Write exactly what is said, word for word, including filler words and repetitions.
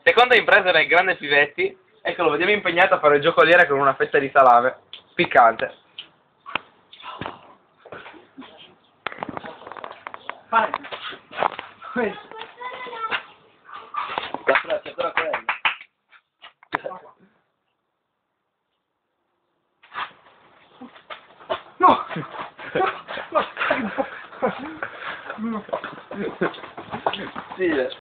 Seconda impresa del grande Pivetti, ecco lo vediamo impegnato a fare il giocoliere con una fetta di salame piccante. Fai. La frase però quella. No! No! Sì.